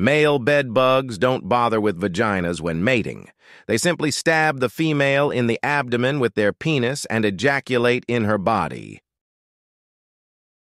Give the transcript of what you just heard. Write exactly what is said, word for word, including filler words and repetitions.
Male bed bugs don't bother with vaginas when mating. They simply stab the female in the abdomen with their penis and ejaculate in her body.